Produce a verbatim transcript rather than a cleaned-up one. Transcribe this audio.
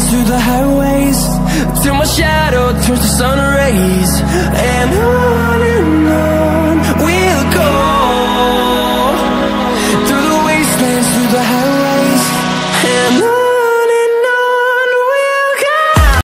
through the highways, till my shadow turns to sun rays. And on and on we'll go, through the wastelands, through the highways.